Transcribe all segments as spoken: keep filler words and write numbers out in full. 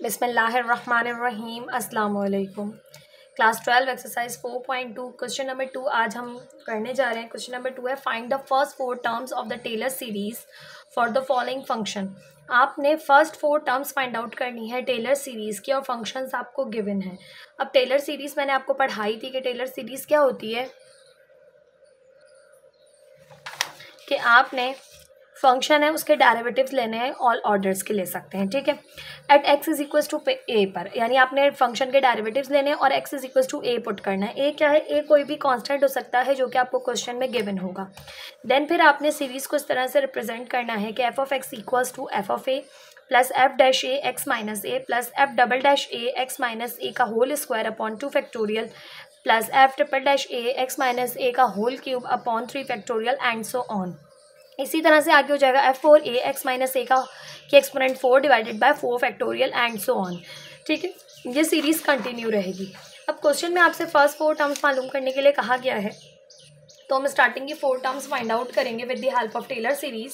बिस्मिल्लाहिर्रहमानिर्रहीम अस्सलाम वालेकुम। Class twelve exercise four point two question number two आज हम करने जा रहे हैं। क्वेश्चन नंबर टू है find the first four terms of the Taylor series for the following function. आपने first four terms find out करनी है टेलर सीरीज़ की और फंक्शंस आपको गिवन है। अब टेलर सीरीज़ मैंने आपको पढ़ाई थी कि टेलर सीरीज़ क्या होती है कि आपने फंक्शन है उसके डेरिवेटिव्स लेने हैं, ऑल ऑर्डर्स के ले सकते हैं, ठीक है। At X is equals to A पर यानी आपने फंक्शन के डेरिवेटिव्स लेने हैं और X is equals to A put करना है। ए क्या है? ए कोई भी कांस्टेंट हो सकता है जो कि आपको क्वेश्चन में गिवन होगा। देन फिर आपने सीरीज़ को इस तरह से रिप्रेजेंट करना है कि F of x equals to F of A plus F dash A x minus A plus F double dash A x minus ए का whole square upon two factorial plus F triple dash ए x minus ए का whole cube upon three factorial and so on. इसी तरह से आगे हो जाएगा F four A x minus ए का की exponent four divided by four factorial and so on, ठीक है। ये सीरीज़ कंटिन्यू रहेगी। अब क्वेश्चन में आपसे फर्स्ट फोर टर्म्स मालूम करने के लिए कहा गया है, तो हम स्टार्टिंग की फोर टर्म्स फाइंड आउट करेंगे with the help of Taylor series.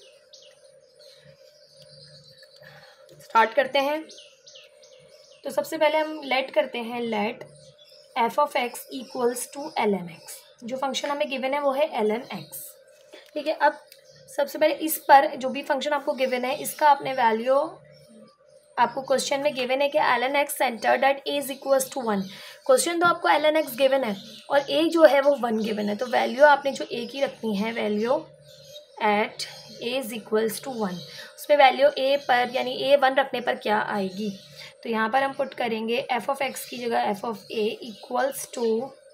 Start करते हैं। तो सबसे पहले हम लेट करते हैं let F of x equals to L N X. जो फंक्शन हमें गिवन है वो है एल एन एक्स, ठीक है। अब सबसे पहले इस पर जो भी फंक्शन आपको गिवन है इसका आपने वैल्यू, आपको क्वेश्चन में गिवन है कि L N X centred at A is equals to one. Question तो आपको एल एन एक्स गिवन है और ए जो है वो वन गिवन है, तो वैल्यू आपने जो ए की रखनी है value at A is equals to one. उसमें वैल्यू ए पर यानी ए वन रखने पर क्या आएगी, तो यहाँ पर हम पुट करेंगे एफ ऑफ एक्स की जगह F of A equals to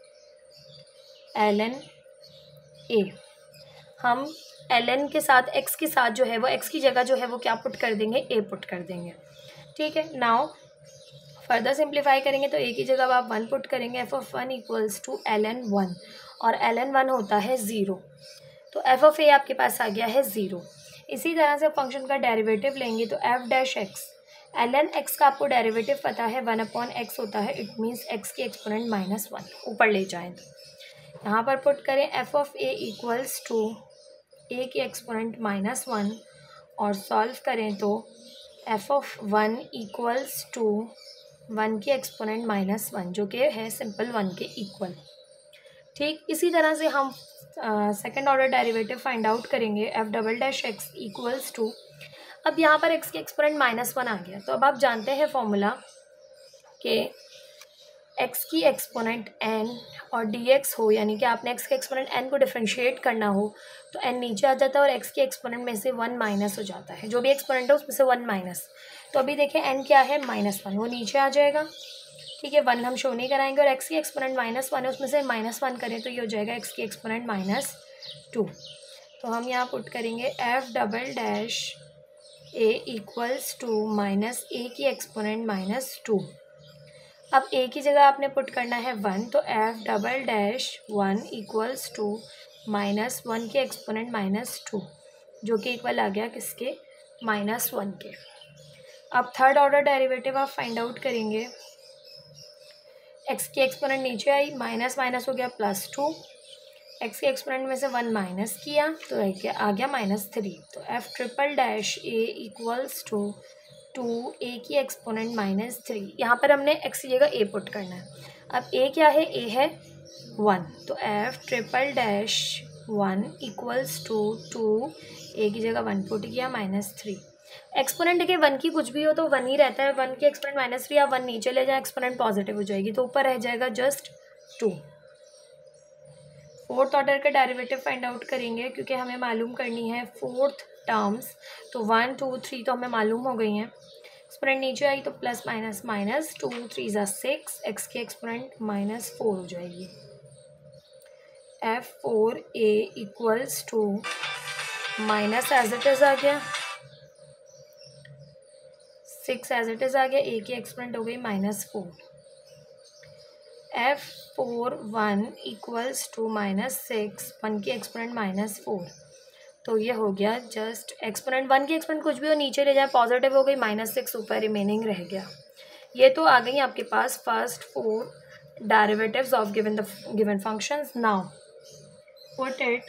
L N A. हम एल एन के साथ एक्स के साथ जो है वो एक्स की जगह जो है वो क्या पुट कर देंगे, ए पुट कर देंगे, ठीक है। नाउ फर्दर सिंप्लीफाई करेंगे तो ए की जगह आप वन पुट करेंगे, F of one equals to L N one और एल एन वन होता है ज़ीरो, तो एफ ऑफ ए आपके पास आ गया है ज़ीरो। इसी तरह से फंक्शन का डेरिवेटिव लेंगे तो F dash X, L N X का आपको डेरिवेटिव पता है वन अपॉन एक्स होता है, इट मीन्स एक्स की एक्सपोनेंट माइनस वन ऊपर ले जाएँ तो यहाँ पर पुट करें F of A equals to ए की एक्सपोनेंट माइनस वन और सॉल्व करें तो F of one equals to one की एक्सपोनेंट माइनस वन जो कि है सिंपल वन के इक्वल, ठीक। इसी तरह से हम second order derivative find out करेंगे F double dash x equals to, अब यहाँ पर एक्स की एक्सपोनेंट माइनस वन आ गया, तो अब आप जानते हैं फॉर्मूला कि एक्स की एक्सपोनेंट एन और डी एक्स हो यानी कि आपने एक्स के एक्सपोनेंट एन को डिफ्रेंशिएट करना हो तो एन नीचे आ जाता है और एक्स के एक्सपोनेंट में से वन माइनस हो जाता है, जो भी एक्सपोनेंट है उसमें से वन माइनस। तो अभी देखें एन क्या है, माइनस वन, वो नीचे आ जाएगा, ठीक है। वन हम शो नहीं कराएंगे और एक्स की एक्सपोनेंट माइनस वन है उसमें से माइनस वन करें तो ये हो जाएगा एक्स की एक्सपोनेंट माइनस टू। तो हम यहाँ पुट करेंगे F double dash A equals to minus ए की एक्सपोनेंट माइनस टू। अब ए की जगह आपने पुट करना है वन, तो F double dash one equals to minus one के एक्सपोनेंट माइनस टू जो कि इक्वल आ गया किसके, माइनस वन के। अब थर्ड ऑर्डर डेरिवेटिव आप फाइंड आउट करेंगे, एक्स की एक्सपोनेंट नीचे आई, माइनस माइनस हो गया प्लस टू, एक्स के एक्सपोनेंट में से वन माइनस किया तो रह गया आ गया माइनस थ्री, तो F triple dash A equals to two ए की एक्सपोनेंट माइनस थ्री। यहाँ पर हमने एक्स की जगह ए पुट करना है। अब ए क्या है, ए है वन, तो F triple dash one equals to two ए की जगह वन पुट किया माइनस थ्री। एक्सपोनेंट देखिए वन की कुछ भी हो तो वन ही रहता है, वन की एक्सपोनेंट माइनस थ्री, आप वन नीचे ले जाए एक्सपोनेंट पॉजिटिव हो जाएगी तो ऊपर रह जाएगा जस्ट टू। फोर्थ ऑर्डर का डेरिवेटिव फाइंड आउट करेंगे क्योंकि हमें मालूम करनी है फोर्थ टर्म्स, तो वन टू थ्री तो हमें मालूम हो गई हैं। एक्सपोनेंट नीचे आई तो plus minus minus two three ज़ा सिक्स, एक्स की एक्सपोनेंट माइनस फोर हो जाएगी। F four A equals to minus as it is आ गया, सिक्स एज इट इज़ आ गया, ए की एक्सपोनेंट हो गई minus four. F four one equals to minus six, one की एक्सपोनेंट माइनस फोर, तो ये हो गया जस्ट एक्सपोनेंट, वन की एक्सपोनेंट कुछ भी हो नीचे ले जाए पॉजिटिव हो गई, माइनस सिक्स ऊपर रिमेनिंग रह गया। ये तो आ गई आपके पास first four derivatives of given the given functions. Now put it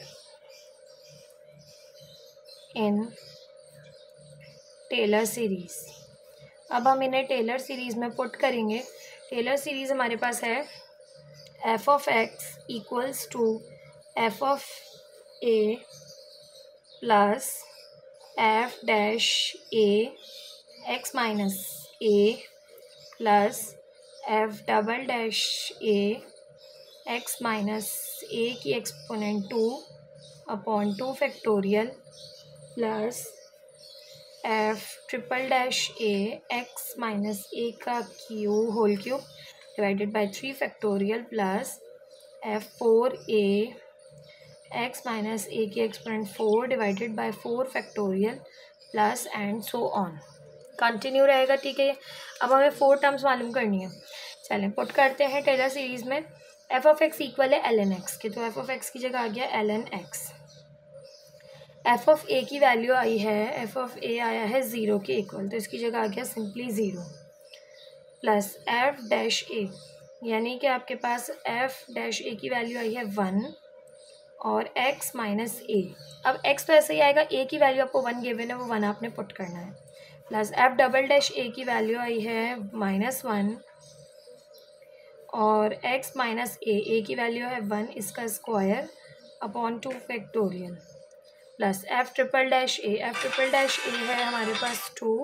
in Taylor series. अब हम इन्हें टेलर सीरीज़ में पुट करेंगे। टेलर सीरीज़ हमारे पास है F of x equals to F of A plus F dash A x minus A plus F double dash A x minus ए की exponent two upon two factorial plus F triple dash ए x minus ए का Q whole cube divided by three factorial plus F four A x minus ए की exponent four divided by four factorial plus and so on continue रहेगा। ठीक है, अब हमें four terms मालूम करनी है। चलें पुट करते हैं टेलर सीरीज़ में। एफ ऑफ एक्स इक्वल है एल एन एक्स के, तो एफ ऑफ एक्स की जगह आ गया L N X. F of ए की वैल्यू आई है, एफ ऑफ ए आया है ज़ीरो के इक्वल, तो इसकी जगह आ गया simply zero plus F dash A, यानी कि आपके पास एफ डैश ए की वैल्यू आई है वन और एक्स माइनस ए। अब एक्स तो ऐसे ही आएगा, ए की वैल्यू आपको वन गिवन है, वो वन आपने पुट करना है। प्लस एफ डबल डैश ए की वैल्यू आई है माइनस वन और एक्स माइनस ए, ए की वैल्यू है वन, इसका square upon two factorial plus F triple dash A, F triple dash ए है हमारे पास two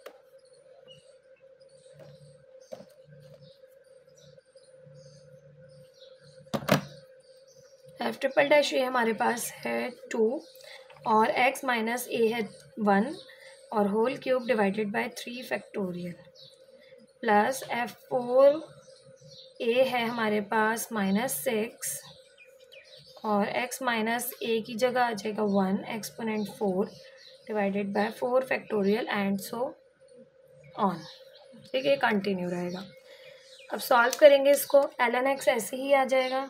F triple dash A हमारे पास है टू और एक्स माइनस ए है वन और whole cube divided by three factorial plus F four A है हमारे पास माइनस सिक्स और x माइनस ए की जगह आ जाएगा one exponent four divided by four factorial and so on. ठीक है, कंटिन्यू रहेगा। अब सॉल्व करेंगे इसको, एल एन एक्स ऐसे ही आ जाएगा,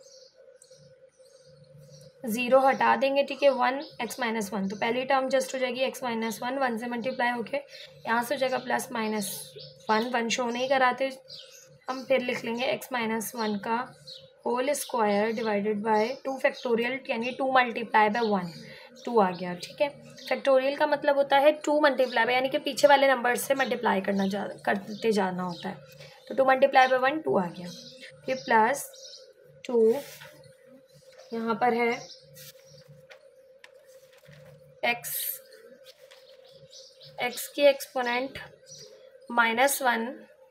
ज़ीरो हटा देंगे। ठीक है, वन एक्स माइनस वन, तो पहली टर्म जस्ट हो जाएगी एक्स माइनस वन, वन से मल्टीप्लाई होके यहाँ से हो जाएगा plus minus one, one show नहीं कराते हम, फिर लिख लेंगे एक्स माइनस वन का whole square divided by two factorial, यानी two multiply by one, two आ गया। ठीक है, फैक्टोरियल का मतलब होता है टू मल्टीप्लाई बाय, यानी कि पीछे वाले नंबर से मल्टीप्लाई करना जा करते जाना होता है, तो two multiply by one two आ गया। फिर प्लस टू यहाँ पर है एक्स एक्स की exponent minus one,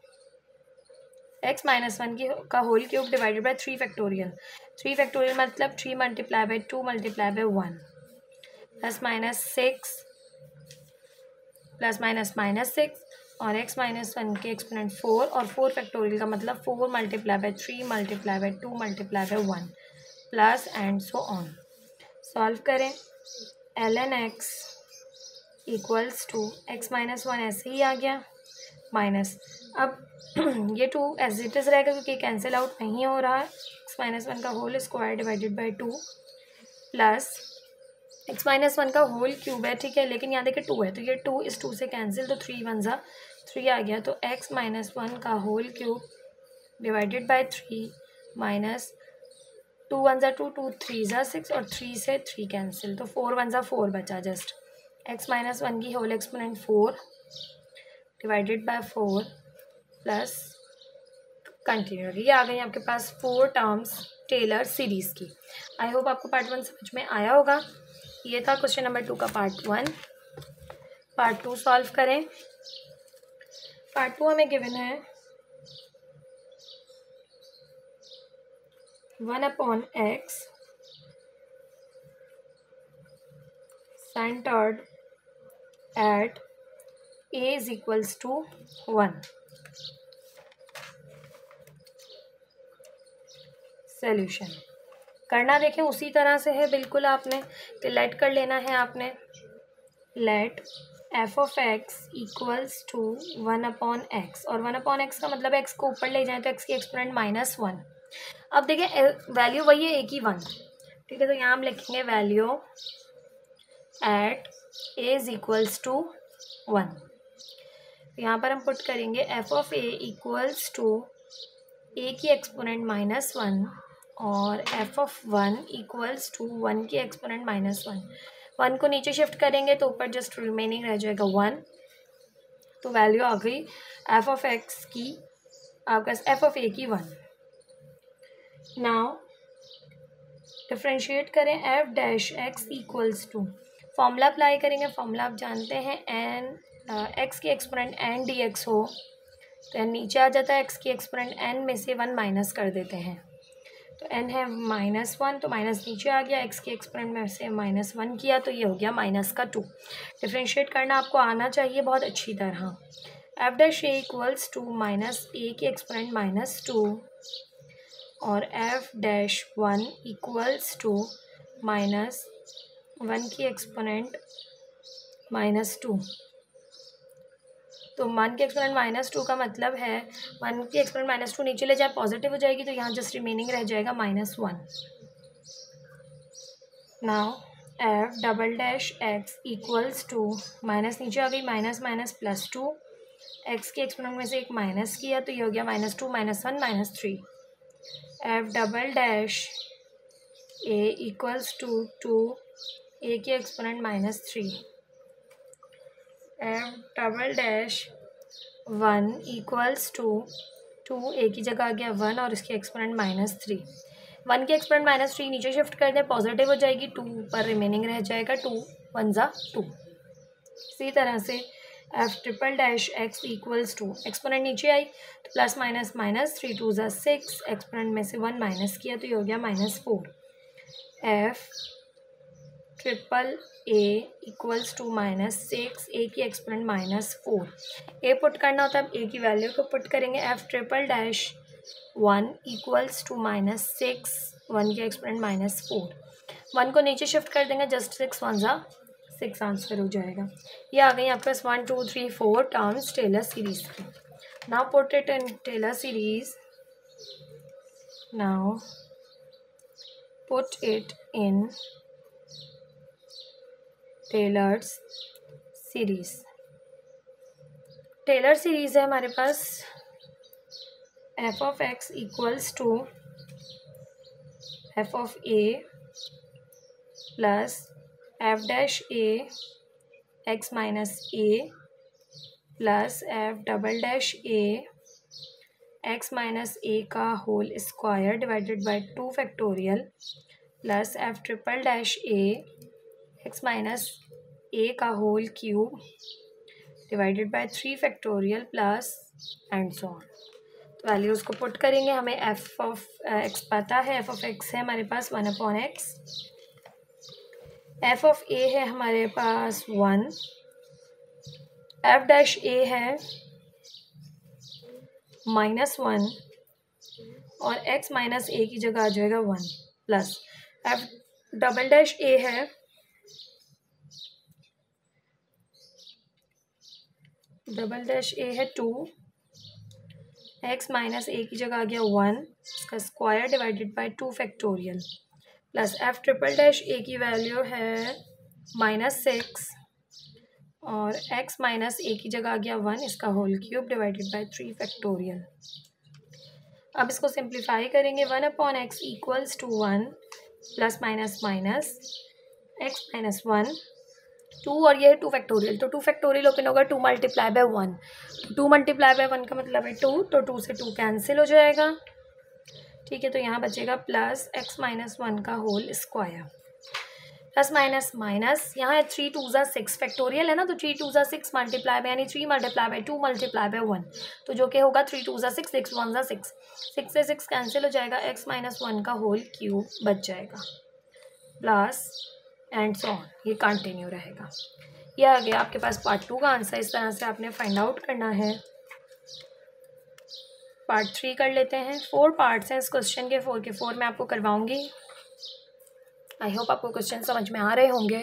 x minus one की का whole cube divided by three factorial, three factorial मतलब three multiply by two multiply by one plus minus six plus minus minus six और x minus one के exponent four और four factorial का मतलब four multiply by three multiply by two multiply by one plus and so on. Solve करें, L N X equals to x minus one ऐसे ही आ गया minus, अब ये टू एज इट इज़ रहेगा क्योंकि कैंसिल आउट नहीं हो रहा है, एक्स माइनस वन का whole square divided by two plus x minus one का होल क्यूब है। ठीक है, लेकिन यहाँ देखिए टू है, तो ये टू इस टू से कैंसिल, तो थ्री वन ज़ा थ्री आ गया, तो एक्स माइनस वन का whole cube divided by three minus two one ज़ा टू, टू थ्री ज़ा सिक्स और थ्री से थ्री कैंसिल, तो फोर वन ज़ा फोर बचा जस्ट। एक्स माइनस वन की whole exponent four divided by four plus continue, ये आ गई आपके पास फोर टर्म्स टेलर सीरीज़ की। आई होप आपको पार्ट वन समझ में आया होगा। ये था क्वेश्चन नंबर टू का part one. Part two solve करें। पार्ट टू हमें गिवन है one upon x centred at A is equals to one. Solution करना देखें उसी तरह से है बिल्कुल, आपने तो लेट कर लेना है आपने, let F of x equals to one upon x, और वन अपॉन एक्स का मतलब एक्स को ऊपर ले जाएं तो एक्स की एक्सपोनेंट माइनस वन। अब देखें वैल्यू वही है एक ही वन, ठीक है, तो यहाँ हम लिखेंगे value at A is equals to one. यहाँ पर हम पुट करेंगे F of A equals to ए की एक्सपोनेंट माइनस वन और f of one equals to one की एक्सपोनेंट माइनस वन। वन को नीचे शिफ्ट करेंगे तो ऊपर जस्ट रिमेनिंग रह जाएगा वन तो वैल्यू आ गई एफ ऑफ एक्स की, आपका एफ ऑफ ए की वन। नाउ डिफ्रेंशिएट करें f dash x equals to, formula apply करेंगे। फॉर्मूला आप जानते हैं एन एक्स की एक्सपोनेंट एन डी एक्स हो तो एन नीचे आ जाता है, एक्स की एक्सपोनेंट एन में से वन माइनस कर देते हैं, तो एन है माइनस वन, तो माइनस नीचे आ गया, एक्स की एक्सपोनेंट में से माइनस वन किया तो ये हो गया माइनस का टू। डिफ्रेंशिएट करना आपको आना चाहिए बहुत अच्छी तरह। F dash A equals to minus ए की एक्सपोनेंट माइनस टू और f dash one equals to minus one की एक्सपोनेंट माइनस टू। तो वन की एक्सपोनेंट माइनस टू का मतलब है वन की एक्सपोनेंट माइनस टू नीचे ले जाए पॉजिटिव हो जाएगी, तो यहाँ जस्ट रिमेनिंग रह जाएगा minus one. Now f double dash x equals to, minus नीचे आ गई, minus minus plus two, x की एक्सपोनेंट में से एक माइनस किया तो ये हो गया minus two minus one minus three. F double dash A equals to two ए की exponent minus three. F double dash one equals to two ए की जगह आ गया वन और इसकी एक्सपोनेंट माइनस थ्री। वन की एक्सपोनेंट माइनस थ्री नीचे shift कर दें पॉजिटिव हो जाएगी, टू पर रिमेनिंग रह जाएगा टू वन ज़ा टू। इसी तरह से f triple dash x equals to, exponent नीचे आई तो plus minus minus three two ज़ा सिक्स, एक्सपोनेंट में से वन माइनस किया तो ये हो गया minus four. F triple a equals to minus six, a की exponent minus four. A put करना होता है, अब ए की वैल्यू को पुट करेंगे। F triple dash one equals to minus six, one की एक्सपोनेंट माइनस फोर। वन को नीचे शिफ्ट कर देंगे, जस्ट सिक्स वन ज़ा सिक्स आंसर हो जाएगा। ये आ गई आपके पास one two three four terms Taylor series की। Now put it in Taylor series, now put it in Taylor's series. Taylor series है हमारे पास f of x equals to F of A plus F dash A x minus A plus F double dash A x minus ए का whole square divided by two factorial plus F triple dash A x minus ए का whole cube divided by three factorial plus and so on. तो values को put करेंगे, हमें F of x पता है, F of x है हमारे पास one upon x, F of a है हमारे पास वन, एफ डैश ए है माइनस वन और एक्स माइनस ए की जगह आ जाएगा one plus F double dash ए है डबल डैश ए है टू, एक्स माइनस ए की जगह आ गया वन, इसका square divided by two factorial plus F triple dash ए की वैल्यू है माइनस सिक्स और एक्स माइनस ए की जगह आ गया वन, इसका whole cube divided by three factorial. अब इसको सिंप्लीफाई करेंगे, one upon x equals to one plus minus minus x minus one two और ये है टू फैक्टोरियल, तो टू फैक्टोरियल ओपन होगा टू मल्टीप्लाई बाय वन, तो टू मल्टीप्लाई बाय वन का मतलब है टू, तो टू से टू कैंसिल हो जाएगा, ठीक है। तो यहाँ बचेगा प्लस एक्स माइनस वन का whole square plus minus minus, यहाँ है थ्री टू ज़ा सिक्स फैक्टोरियल है ना, तो थ्री टू ज़ा सिक्स मल्टीप्लाई बाय यानी three multiply by two multiply by one, तो जो कि होगा थ्री टू ज़ा सिक्स, सिक्स वन ज़ा सिक्स, सिक्स से सिक्स कैंसिल हो जाएगा, एक्स माइनस वन का होल क्यूब बच जाएगा प्लस एंड सो ऑन, ये कंटिन्यू रहेगा। ये आ गया आपके पास पार्ट टू का आंसर। इस तरह से आपने फाइंड आउट करना है। पार्ट थ्री कर लेते हैं। फोर पार्ट्स हैं इस क्वेश्चन के, फोर के फोर मैं आपको करवाऊंगी। आई होप आपको क्वेश्चन समझ में आ रहे होंगे।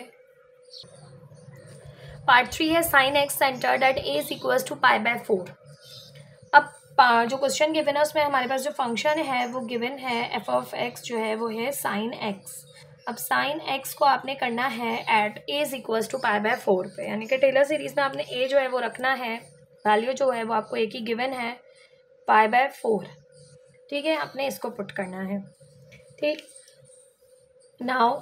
पार्ट थ्री है sine x centred at A is equals to pi by four. अब जो क्वेश्चन गिवन है उसमें हमारे पास जो फंक्शन है वो गिवन है एफ ऑफ एक्स जो है वो है साइन एक्स। अब साइन एक्स को आपने करना है at A is equals to pi by four पे, यानी कि टेलर सीरीज में आपने ए जो है वो रखना है, वैल्यू जो है वो आपको ए की गिवन है पाई बाय फोर, ठीक है। आपने इसको पुट करना है, ठीक। नाउ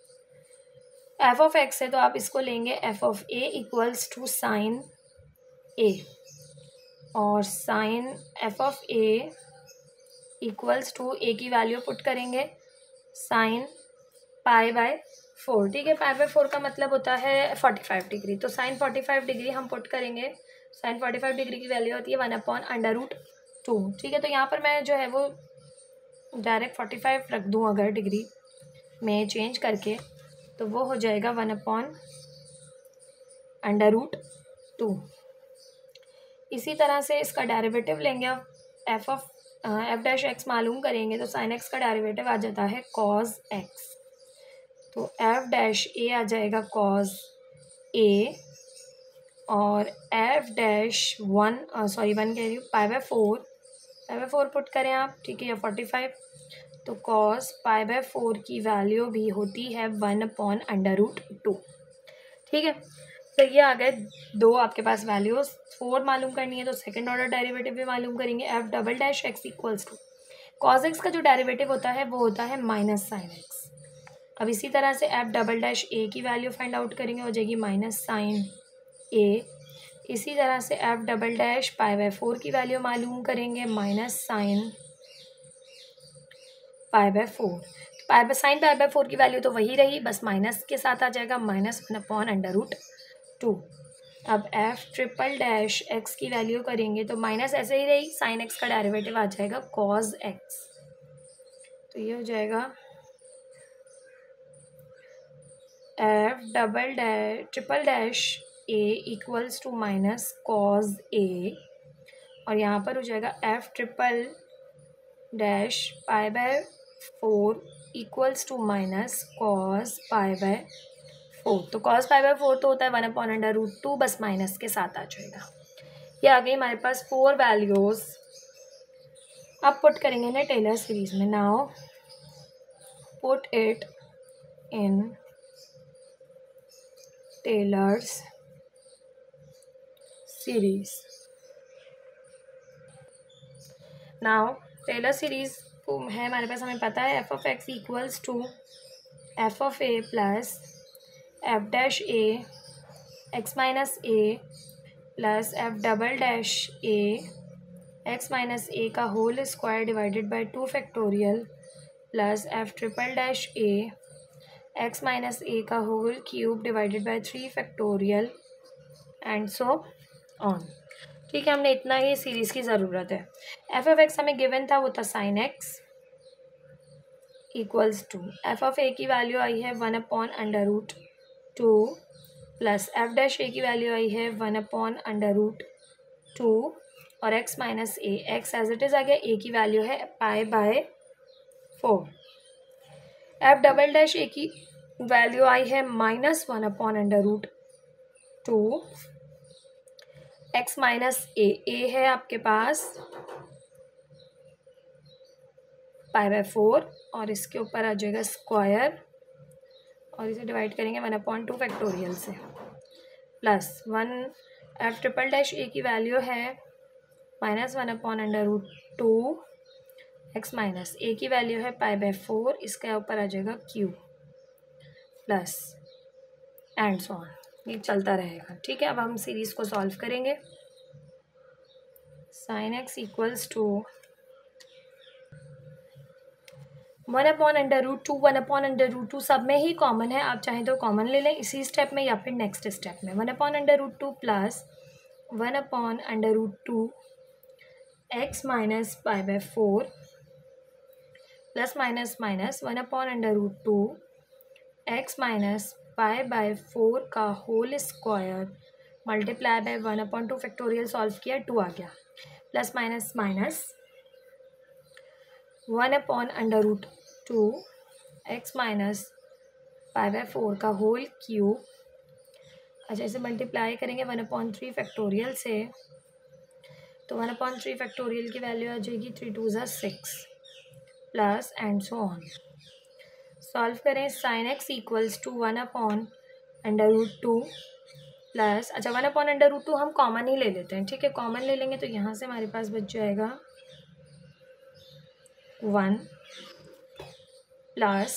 एफ ऑफ एक्स है तो आप इसको लेंगे f of A equals to sine a और sine f of A equals to ए की वैल्यू पुट करेंगे साइन पाई बाय फोर। ठीक है, पाई बाय फोर का मतलब होता है फोर्टी फाइव डिग्री, तो साइन फोर्टी फाइव डिग्री हम पुट करेंगे। साइन फोर्टी फाइव डिग्री की वैल्यू होती है one upon under root two. ठीक है, तो यहाँ पर मैं जो है वो डायरेक्ट फोर्टी फाइव रख दूँ अगर डिग्री में चेंज करके, तो वो हो जाएगा one upon under root two. इसी तरह से इसका डेरिवेटिव लेंगे, अब f of f dash x मालूम करेंगे तो साइन एक्स का डेरिवेटिव आ जाता है कॉज एक्स, तो एफ डैश ए आ जाएगा कॉज ए और f dash one sorry one कह रही हूँ pi by four, pi by four put करें आप। ठीक है, या फोर्टी फाइव, तो कॉस पाई बाय फोर की वैल्यू भी होती है one upon under root two. ठीक है, तो ये आ गए दो आपके पास वैल्यूज। फोर मालूम करनी है तो सेकंड ऑर्डर डेरिवेटिव भी मालूम करेंगे। F double dash x equals to cos x का जो डेरिवेटिव होता है वो होता है माइनस साइन एक्स। अब इसी तरह से एफ डबल डैश ए की वैल्यू फाइंड आउट करेंगे, हो जाएगी माइनस साइन ए। इसी तरह से f double dash pi by four की वैल्यू मालूम करेंगे, minus sine pi by four. Pi by sine pi by four की वैल्यू तो वही रही, बस माइनस के साथ आ जाएगा minus one upon under root two. अब एफ ट्रिपल डैश एक्स की वैल्यू करेंगे तो माइनस ऐसे ही रही, साइन एक्स का डेरिवेटिव आ जाएगा कॉज एक्स, तो ये हो जाएगा f double dash triple dash A equals to minus cos a, और यहाँ पर हो जाएगा f triple dash pi by four equals to minus cos pi by four. तो कॉस पाई बाय फोर तो होता है one upon under root two, बस माइनस के साथ आ जाएगा। ये आ गई हमारे पास फोर वैल्यूज। अब पुट करेंगे ना टेलर सीरीज में। Now put it in Taylor's series. Now Taylor series है हमारे पास, हमें पता है F of x equals to F of A plus F dash A x minus A plus F double dash A x minus ए का whole square divided by two factorial plus F triple dash A x minus ए का whole cube divided by three factorial and so on. ठीक है, हमने इतना ही series की ज़रूरत है। एफ ऑफ एक्स हमें गिवन था, वो था sign x equals to F of ए की वैल्यू आई है one upon under root two plus F dash ए की वैल्यू आई है one upon under root two और x minus a, x as it is आ गया, ए की वैल्यू है pi by four. F double dash ए की वैल्यू आई है minus one upon under root two, x minus A, a है आपके पास पाई बाय फोर और इसके ऊपर आ जाएगा स्क्वायर और इसे डिवाइड करेंगे वन अपॉइंट टू फैक्टोरियल से plus one f triple dash ए की वैल्यू है minus one upon under root two, x minus ए की वैल्यू है पाई बाय फोर, इसके ऊपर आ जाएगा cube plus and so on, ये चलता रहेगा। ठीक है, अब हम सीरीज़ को सॉल्व करेंगे। Sine x equals to one upon under root two, one upon under root two सब में ही कॉमन है, आप चाहें तो कॉमन ले लें इसी स्टेप में या फिर नेक्स्ट स्टेप में। One upon under root two plus one upon under root two x minus pi by four plus minus minus one upon under root two x minus pi by four का whole square multiply by one upon two factorial solve किया, two आ गया plus minus minus one upon under root two x minus pi by four का whole cube. अच्छा, इसे multiply करेंगे one upon three factorial से, तो वन अपॉन थ्री फैक्टोरियल की वैल्यू आ जाएगी थ्री टू ज़ा six plus and so on. Solve करें, sine x equals to one upon under root two plus, अच्छा one upon under root two हम common ही ले लेते हैं। ठीक है, कॉमन ले लेंगे तो यहाँ से हमारे पास बच जाएगा one plus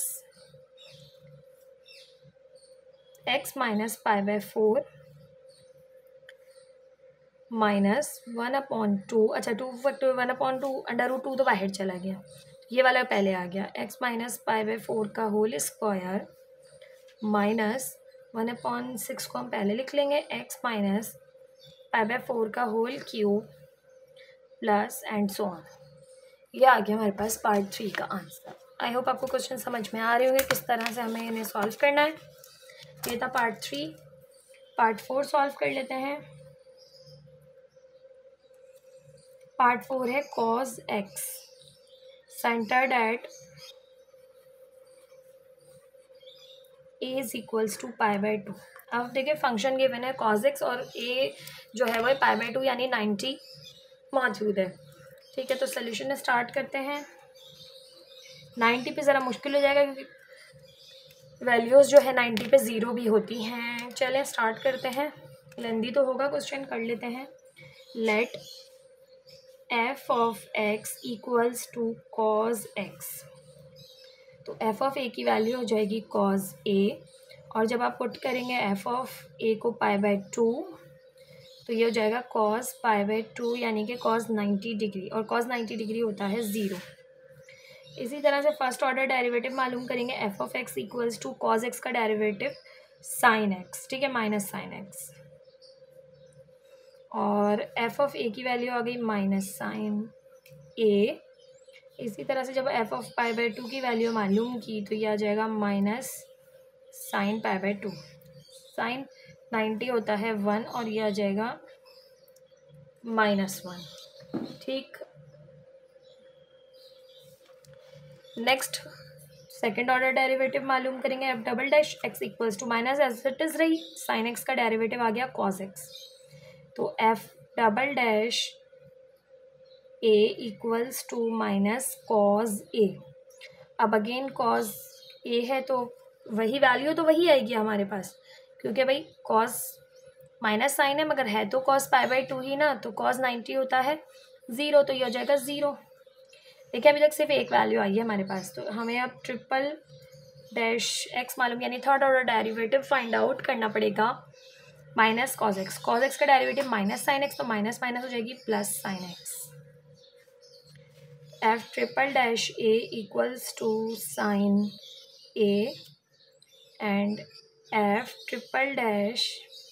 x minus pi by four minus one upon two, अच्छा two factorial one upon two under root two तो बाहर चला गया, ये वाला पहले आ गया, x minus pi by four का whole square minus one upon six को हम पहले लिख लेंगे, x minus pi by four का whole cube plus and so on. ये आ गया हमारे पास पार्ट थ्री का आंसर। आई होप आपको क्वेश्चन समझ में आ रहे होंगे किस तरह से हमें इन्हें सॉल्व करना है। ये था part three. Part four solve कर लेते हैं। पार्ट फोर है cos x centred at A is equals to pi by two. अब देखिए फंक्शन गिवन है कॉज एक्स और ए जो है वो पाई बाई टू यानी नाइन्टी मौजूद है। ठीक है, तो सोल्यूशन स्टार्ट करते हैं। नाइन्टी पे ज़रा मुश्किल हो जाएगा क्योंकि वैल्यूज़ जो है नाइन्टी पे ज़ीरो भी होती हैं। चलें स्टार्ट करते हैं, लेंदी तो होगा क्वेश्चन, कर लेते हैं। Let F of x equals to cos x, तो एफ ऑफ ए की वैल्यू हो जाएगी कॉज ए, और जब आप पुट करेंगे एफ ऑफ ए को पाई बाई टू तो ये हो जाएगा कॉज पाई बाई टू यानी कि कॉज नाइन्टी डिग्री, और कॉज नाइन्टी डिग्री होता है ज़ीरो। इसी तरह से फर्स्ट ऑर्डर डेरिवेटिव मालूम करेंगे, F of x equals to cos x का डेरिवेटिव साइन एक्स, ठीक है, माइनस साइन एक्स, और एफ ऑफ ए की वैल्यू आ गई माइनस साइन ए। इसी तरह से जब f of pi by two की वैल्यू मालूम की तो ये आ जाएगा minus sine pi by two. Sine ninety होता है वन और ये आ जाएगा माइनस वन। ठीक, नेक्स्ट सेकेंड ऑर्डर डेरिवेटिव मालूम करेंगे, F double dash x equals to minus as it is रही साइन एक्स का डेरिवेटिव आ गया कॉज एक्स, तो F double dash A equals to minus cos a. अब अगेन कॉज ए है तो वही वैल्यू तो वही आएगी हमारे पास, क्योंकि भाई कॉज माइनस साइन है मगर है तो कॉज पाई बाई टू ही ना, तो कॉज नाइन्टी होता है ज़ीरो, तो ये हो जाएगा ज़ीरो। देखिए अभी तक सिर्फ एक वैल्यू आई है हमारे पास, तो हमें अब ट्रिपल डैश एक्स मालूम यानी third order derivative find out करना पड़ेगा, minus cos x. Cos x का डेरिवेटिव माइनस साइन एक्स, तो माइनस माइनस हो जाएगी plus sine x. F triple dash A equals to sine a and f triple dash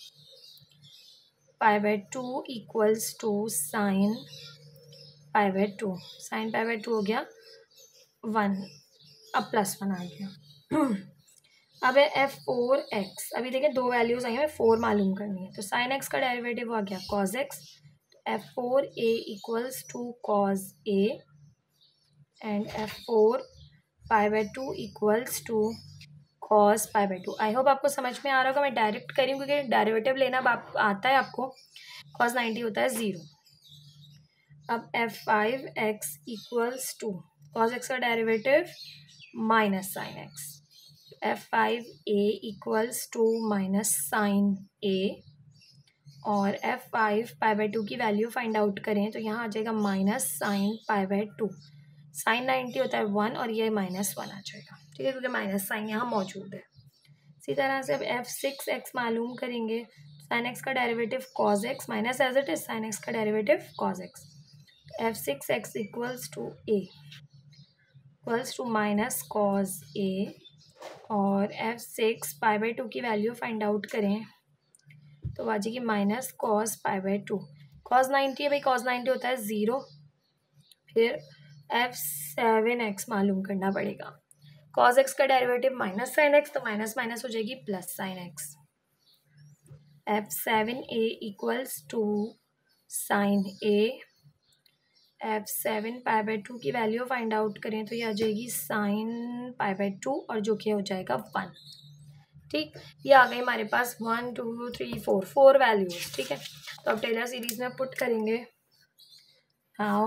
pi by two equals to sine pi by two. Sine pi by two हो गया one, अब plus one आ गया। अब है f four x, अभी देखें दो values आई हैं, फोर मालूम करनी है, तो साइन एक्स का डेरिवेटिव आ गया cos x, f four A equals to cos a and f four pi by two equals to cos pi by two. I hope आपको समझ में आ रहा होगा। मैं डायरेक्ट करी हूँ क्योंकि डेरिवेटिव लेना बाप आता है आपको। कॉज नाइन्टी होता है ज़ीरो। अब f five x equals to cos x का derivative minus sine x, f five a equals to minus sine a, और f five pi by two की वैल्यू फाइंड आउट करें तो यहाँ आ जाएगा minus sine pi by two. Sine ninety होता है वन और ये माइनस वन आ जाएगा, ठीक है, क्योंकि माइनस साइन यहाँ मौजूद है। इसी तरह से अब एफ सिक्स एक्स मालूम करेंगे, साइन एक्स का derivative cos x minus as it is sine x का derivative cos x, f six x equals to a equals to minus cos a, और f six pi by two की value find out करें तो आ जाएगी minus cos pi by two. Cos ninety है भाई, cause ninety होता है ज़ीरो। फिर एफ सेवन एक्स मालूम करना पड़ेगा, कॉज एक्स का डेरिवेटिव माइनस साइन एक्स, तो माइनस माइनस हो जाएगी plus sine x. F seven a equals to sine a, f seven pi by two की वैल्यू फाइंड आउट करें तो ये आ जाएगी साइन पाई बाई टू, और जो कि हो जाएगा वन। ठीक, ये आ गई हमारे पास one two three four four values. ठीक है, तो अब टेलर सीरीज में पुट करेंगे। Now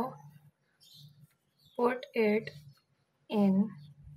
put it in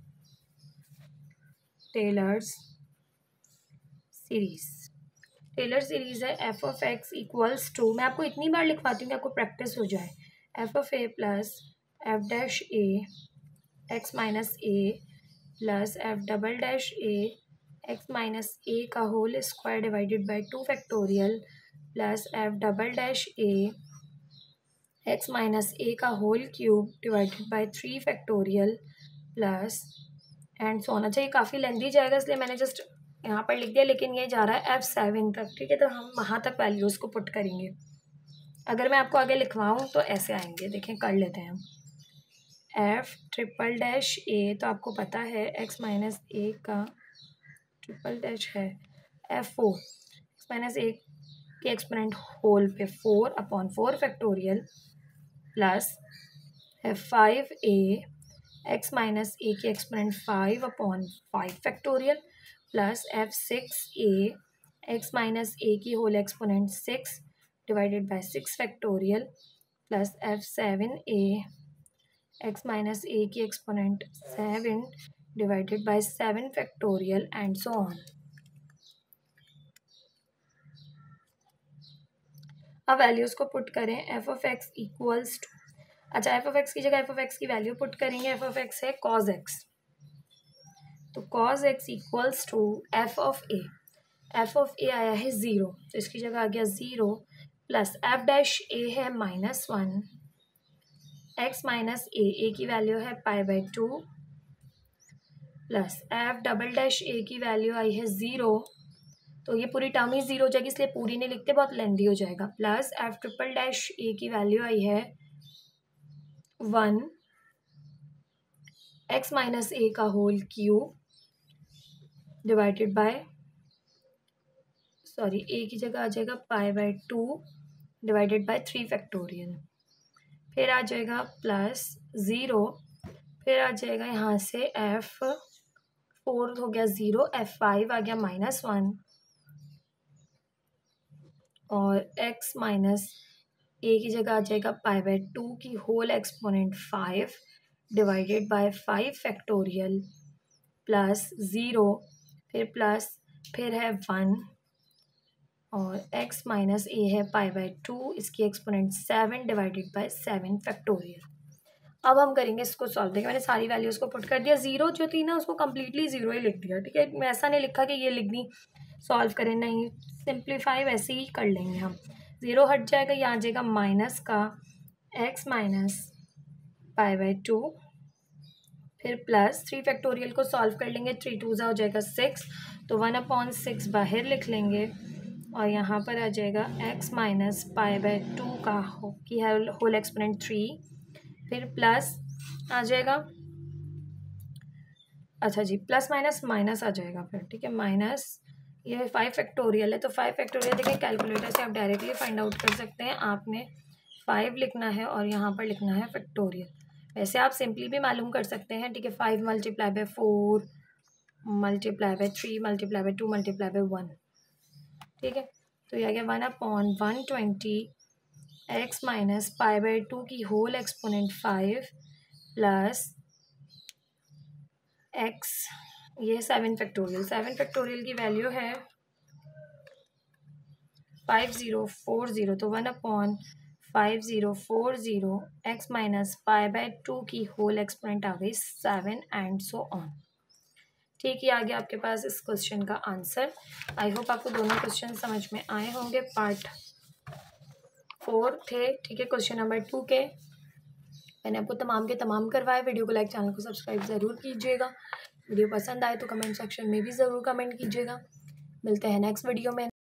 Taylor's series. Taylor series है F of x equals to, मैं आपको इतनी बार लिखवाती हूँ कि आपको प्रैक्टिस हो जाए, f of A plus F dash A x minus A plus F double dash A x minus ए का whole square divided by two factorial plus F double dash A x minus ए का whole cube divided by three factorial plus and so होना चाहिए। काफ़ी lengthy जाएगा इसलिए मैंने just यहाँ पर लिख दिया, लेकिन ये जा रहा है एफ सेवन तक, ठीक है। तो हम वहाँ तक वैल्यूज़ को पुट करेंगे। अगर मैं आपको आगे लिखवाऊँ तो ऐसे आएंगे, देखें कर लेते हैं हम। एफ ट्रिपल डैश ए, तो आपको पता है एक्स माइनस ए का ट्रिपल डैश है f four, x minus a के एक्सपोनेंट होल पे four upon four factorial plus f five a x minus a के exponent five upon five factorial plus f six a x minus ए की whole exponent six divided by six factorial plus f seven a x minus ए की exponent seven divided by seven factorial and so on. अब values को put करें। F of x equals to, अच्छा f of x की जगह F of x की value put करेंगे। F of x है कॉज एक्स, तो cos x equals to F of a. F of a आया है ज़ीरो, तो इसकी जगह आ गया ज़ीरो प्लस एफ डैश ए है माइनस वन, एक्स माइनस ए, ए की वैल्यू है pi by two plus F double dash ए की वैल्यू आई है ज़ीरो, तो ये पूरी टर्म ही ज़ीरो हो जाएगी इसलिए पूरी नहीं लिखते, बहुत लेंदी हो जाएगा। प्लस एफ ट्रिपल डैश ए की वैल्यू आई है वन, एक्स माइनस ए का whole cube divided by, sorry a की जगह आ जाएगा pi by two divided by three factorial, फिर आ जाएगा प्लस ज़ीरो, फिर आ जाएगा यहाँ से एफ फोर हो गया ज़ीरो, एफ फाइव आ गया माइनस वन और x माइनस ए की जगह आ जाएगा पाई बाई टू की whole exponent five divided by five factorial plus zero, फिर प्लस फिर है वन और x माइनस ए है पाई बाई टू, इसकी exponent seven divided by seven factorial. अब हम करेंगे इसको सॉल्व। देखिए मैंने सारी वैल्यूज़ को पुट कर दिया, ज़ीरो जो थी ना उसको कम्प्लीटली ज़ीरो ही लिख दिया, ठीक है। मैं ऐसा नहीं लिखा कि ये लिख दी सॉल्व करें, नहीं, सिंप्लीफाई वैसे ही कर लेंगे हम। ज़ीरो हट जाएगा, यहाँ आ जाएगा माइनस का x minus pi by two, फिर प्लस थ्री फैक्टोरियल को सॉल्व कर लेंगे, थ्री टू ज़ा हो जाएगा सिक्स, तो वन अपॉन सिक्स बाहर लिख लेंगे और यहाँ पर आ जाएगा x minus pi by two का हो की है होल एक्सपोनेंट थ्री, फिर प्लस आ जाएगा, अच्छा जी प्लस माइनस माइनस आ जाएगा फिर, ठीक है। माइनस ये फाइव फैक्टोरियल है, तो फाइव फैक्टोरियल देखिए कैलकुलेटर से आप डायरेक्टली फाइंड आउट कर सकते हैं। आपने फाइव लिखना है और यहाँ पर लिखना है फैक्टोरियल, वैसे आप सिंपली भी मालूम कर सकते हैं, ठीक है। Five multiply by four multiply by three multiply by two multiply by one, ठीक है। तो ये आ गया one upon one twenty x minus pi by two की whole exponent five plus x, ये सेवन फैक्टोरियल, सेवन फैक्टोरियल की value है फाइव ज़ीरो फोर ज़ीरो, तो one upon five zero four zero x minus pi by two की whole exponent आ गई seven and so on, ठीक है। आगे आपके पास इस क्वेश्चन का आंसर। आई होप आपको दोनों क्वेश्चन समझ में आए होंगे। पार्ट फोर थे, ठीक है, क्वेश्चन नंबर टू के मैंने आपको तमाम के तमाम करवाए। वीडियो को लाइक, चैनल को सब्सक्राइब ज़रूर कीजिएगा। वीडियो पसंद आए तो कमेंट सेक्शन में भी ज़रूर कमेंट कीजिएगा। मिलते हैं नेक्स्ट वीडियो में।